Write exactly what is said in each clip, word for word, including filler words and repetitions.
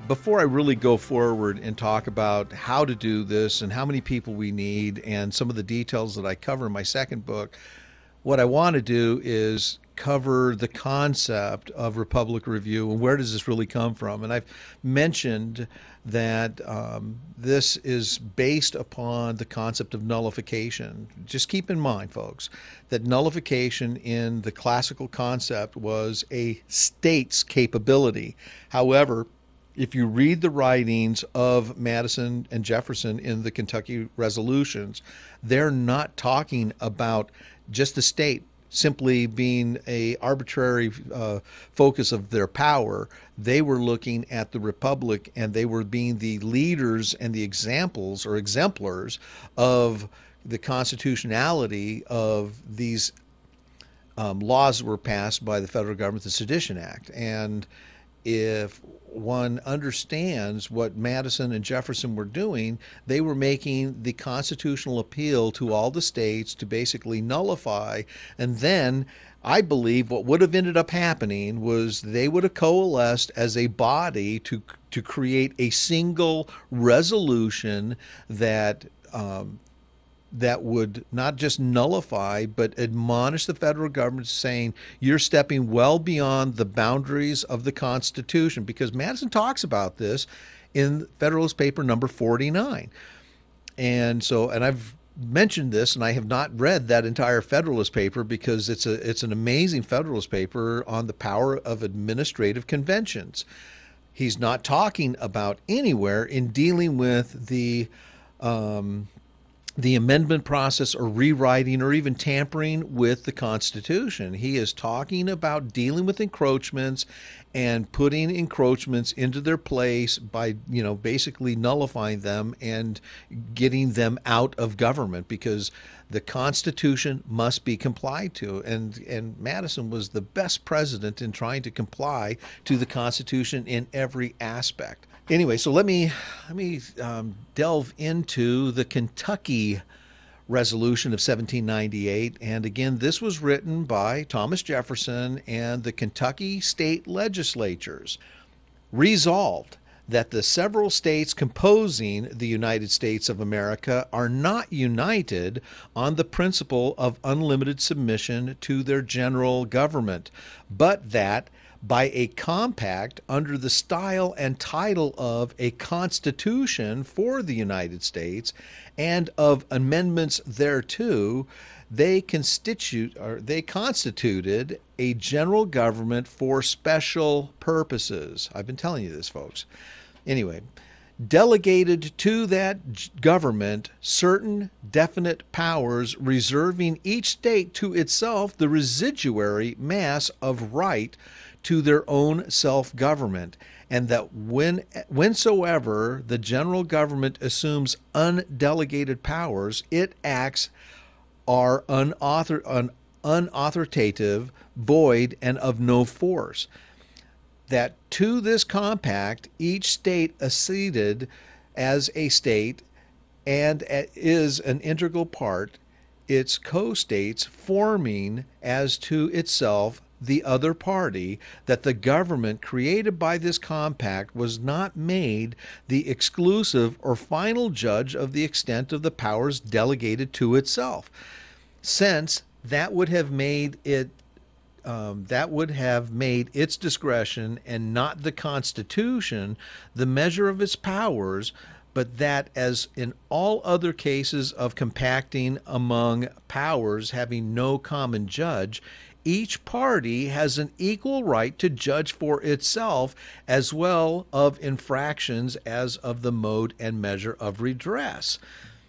before I really go forward and talk about how to do this and how many people we need and some of the details that I cover in my second book, what I want to do is cover the concept of Republic Review and where does this really come from. And I've mentioned that um, this is based upon the concept of nullification. Just keep in mind, folks, that nullification in the classical concept was a state's capability. However, if you read the writings of Madison and Jefferson in the Kentucky resolutions, they're not talking about just the state simply being a arbitrary uh, focus of their power. They were looking at the republic, and they were being the leaders and the examples or exemplars of the constitutionality of these um, laws that were passed by the federal government, the Sedition Act. And if one understands what Madison and Jefferson were doing, they were making the constitutional appeal to all the states to basically nullify. And then I believe what would have ended up happening was they would have coalesced as a body to to create a single resolution that um, that would not just nullify, but admonish the federal government, saying you're stepping well beyond the boundaries of the Constitution, because Madison talks about this in Federalist Paper number forty-nine. And so, and I've mentioned this, and I have not read that entire Federalist Paper because it's a it's an amazing Federalist Paper on the power of administrative conventions. He's not talking about anywhere in dealing with the um, the amendment process or rewriting or even tampering with the Constitution. He is talking about dealing with encroachments and putting encroachments into their place by, you know, basically nullifying them and getting them out of government, because the Constitution must be complied to. And, and Madison was the best president in trying to comply to the Constitution in every aspect. Anyway, so let me let me um, delve into the Kentucky Resolution of seventeen ninety-eight. And again, this was written by Thomas Jefferson and the Kentucky state legislatures. Resolved that the several states composing the United States of America are not united on the principle of unlimited submission to their general government, but that by a compact under the style and title of a Constitution for the United States and of amendments thereto, they constitute or they constituted a general government for special purposes. I've been telling you this, folks. Anyway, delegated to that government certain definite powers, reserving each state to itself the residuary mass of right to their own self-government, and that when whensoever the general government assumes undelegated powers, it acts are unauthor, un, unauthoritative, void, and of no force. That to this compact each state acceded as a state and is an integral part, its co-states forming as to itself the other party, that the government created by this compact was not made the exclusive or final judge of the extent of the powers delegated to itself, since that would have made it um, that would have made its discretion and not the Constitution the measure of its powers, but that, as in all other cases of compacting among powers having no common judge, each party has an equal right to judge for itself, as well of infractions as of the mode and measure of redress.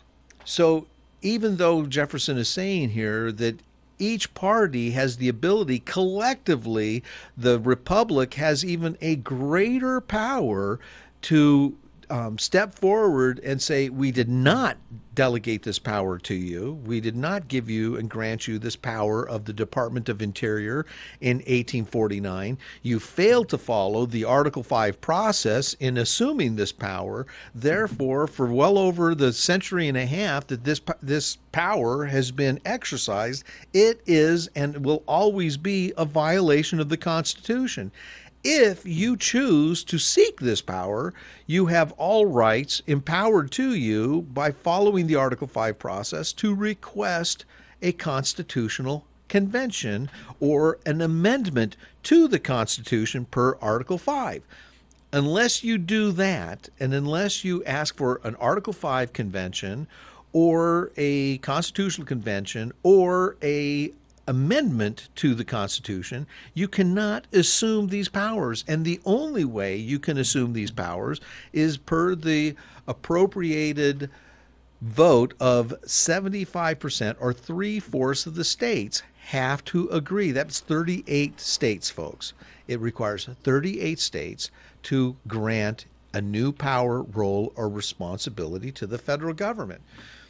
So even though Jefferson is saying here that each party has the ability collectively, the republic has even a greater power to Um, step forward and say, we did not delegate this power to you. We did not give you and grant you this power of the Department of Interior in eighteen forty-nine. You failed to follow the Article five process in assuming this power. Therefore, for well over the century and a half that this this power has been exercised, it is and will always be a violation of the Constitution. if you choose to seek this power, you have all rights empowered to you by following the Article five process to request a constitutional convention or an amendment to the Constitution per Article five. Unless you do that, and unless you ask for an Article five convention or a constitutional convention or a amendment to the Constitution, you cannot assume these powers. And the only way you can assume these powers is per the appropriated vote of seventy-five percent, or three-fourths of the states have to agree. That's thirty-eight states, folks. It requires thirty-eight states to grant a new power, role, or responsibility to the federal government.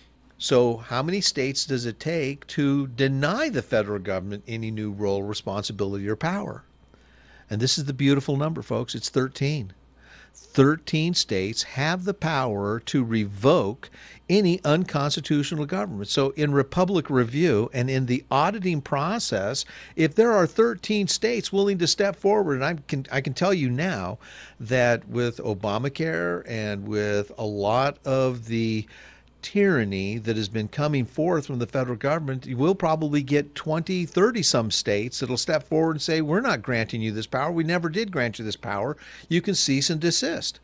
So how many states does it take to deny the federal government any new role, responsibility, or power? And this is the beautiful number, folks. It's thirteen. thirteen states have the power to revoke any unconstitutional government. So in Republic Review and in the auditing process, if there are thirteen states willing to step forward, and I can I can tell you now that with Obamacare and with a lot of the tyranny that has been coming forth from the federal government, you will probably get twenty, thirty some states that'll step forward and say, we're not granting you this power. We never did grant you this power. You can cease and desist.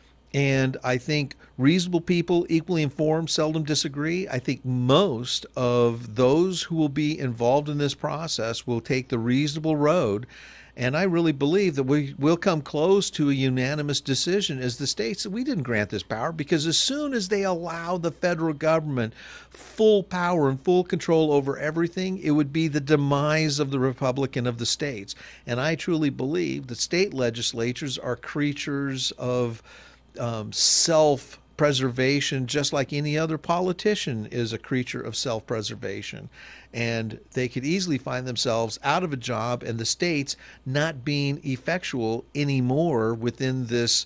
And I think reasonable people, equally informed, seldom disagree. I think most of those who will be involved in this process will take the reasonable road. And I really believe that we will come close to a unanimous decision as the states that we didn't grant this power, because as soon as they allow the federal government full power and full control over everything, it would be the demise of the republic and of the states. And I truly believe that state legislatures are creatures of um, self preservation, just like any other politician is a creature of self-preservation. And they could easily find themselves out of a job and the states not being effectual anymore within this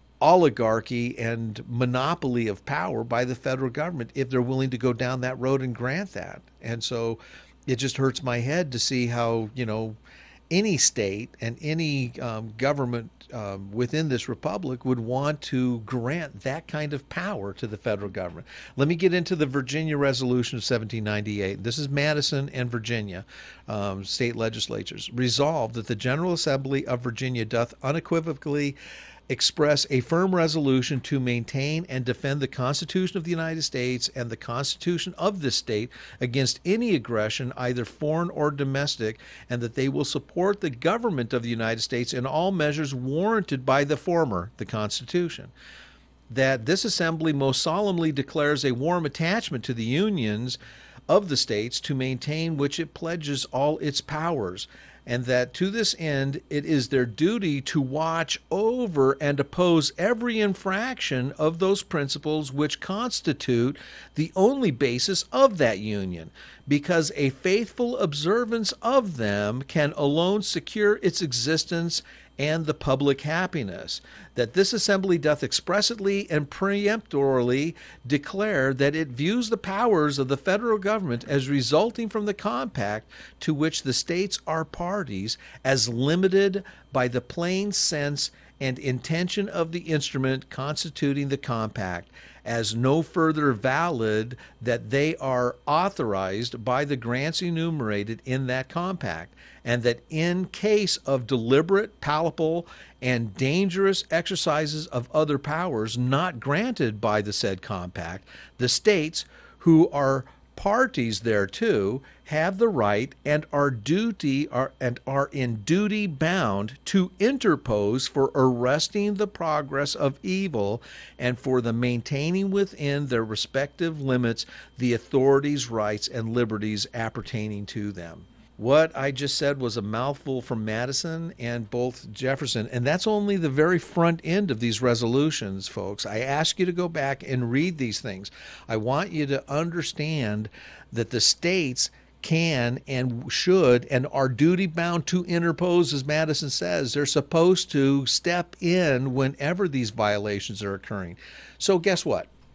oligarchy and monopoly of power by the federal government if they're willing to go down that road and grant that. And so it just hurts my head to see how, you know, any state and any um, government um, within this republic would want to grant that kind of power to the federal government. Let me get into the Virginia Resolution of seventeen ninety-eight. This is Madison and Virginia um, state legislatures. Resolved that the General Assembly of Virginia doth unequivocally express a firm resolution to maintain and defend the Constitution of the United States and the Constitution of this state against any aggression, either foreign or domestic, and that they will support the government of the United States in all measures warranted by the former, the Constitution. That this assembly most solemnly declares a warm attachment to the unions of the states, to maintain which it pledges all its powers, and that to this end it is their duty to watch over and oppose every infraction of those principles which constitute the only basis of that union, because a faithful observance of them can alone secure its existence and the public happiness. That this assembly doth expressly and peremptorily declare that it views the powers of the federal government as resulting from the compact to which the states are parties as limited by the plain sense and intention of the instrument constituting the compact, as no further valid that they are authorized by the grants enumerated in that compact, and that in case of deliberate, palpable, and dangerous exercises of other powers not granted by the said compact, the states who are parties thereto have the right and are duty are and are in duty bound to interpose for arresting the progress of evil and for the maintaining within their respective limits the authorities, rights, and liberties appertaining to them. What I just said was a mouthful from Madison and both Jefferson, and that's only the very front end of these resolutions, folks. I ask you to go back and read these things. I want you to understand that the states can and should and are duty bound to interpose, as Madison says. They're supposed to step in whenever these violations are occurring. So guess what?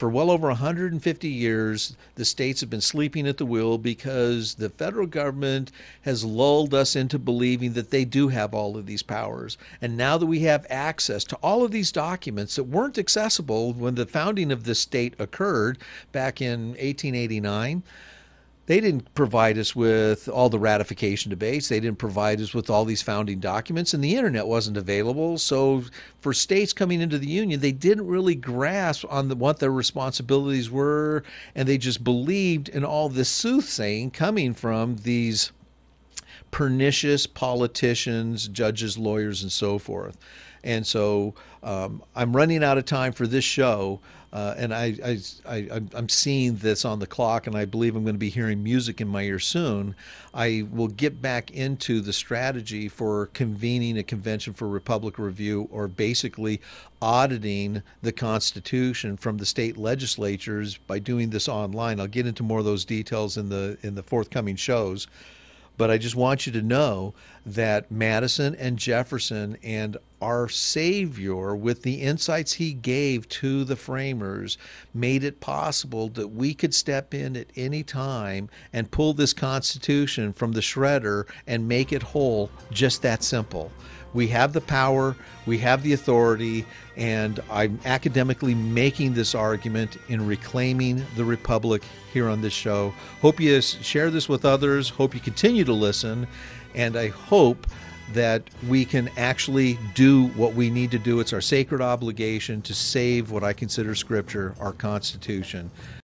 for well over one hundred fifty years, the states have been sleeping at the wheel because the federal government has lulled us into believing that they do have all of these powers. And now that we have access to all of these documents that weren't accessible when the founding of this state occurred back in eighteen eighty-nine, they didn't provide us with all the ratification debates. They didn't provide us with all these founding documents, and the internet wasn't available. So for states coming into the Union, they didn't really grasp on the, what their responsibilities were, and they just believed in all this soothsaying coming from these pernicious politicians, judges, lawyers, and so forth. And so um, I'm running out of time for this show. Uh, and I, I, I, I'm seeing this on the clock, and I believe I'm going to be hearing music in my ear soon. I will get back into the strategy for convening a convention for Republic Review, or basically auditing the Constitution from the state legislatures by doing this online. I'll get into more of those details in the in the forthcoming shows. But I just want you to know that Madison and Jefferson and our Savior, with the insights he gave to the framers, made it possible that we could step in at any time and pull this Constitution from the shredder and make it whole. Just that simple. We have the power, we have the authority, and I'm academically making this argument in reclaiming the Republic here on this show. Hope you share this with others, hope you continue to listen, and I hope that we can actually do what we need to do. It's our sacred obligation to save what I consider Scripture, our Constitution.